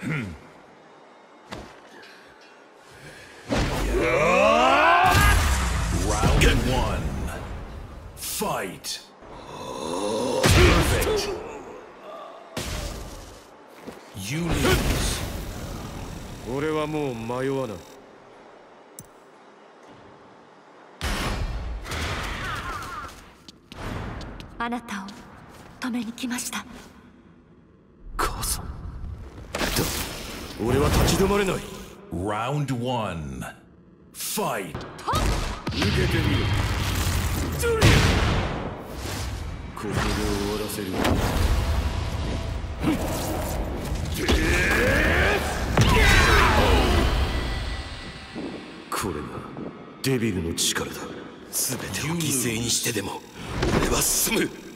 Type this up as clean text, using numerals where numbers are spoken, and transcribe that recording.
Round one. Fight. Perfect. You lose. 俺はもう迷わない。 あなたを止めに来ました。 母さん。俺は立ち止まれない。 Round one. Fight. 受けてみろ。ここで終わらせる。これがデビルの力だ。全てを犠牲にしてでも俺は進む。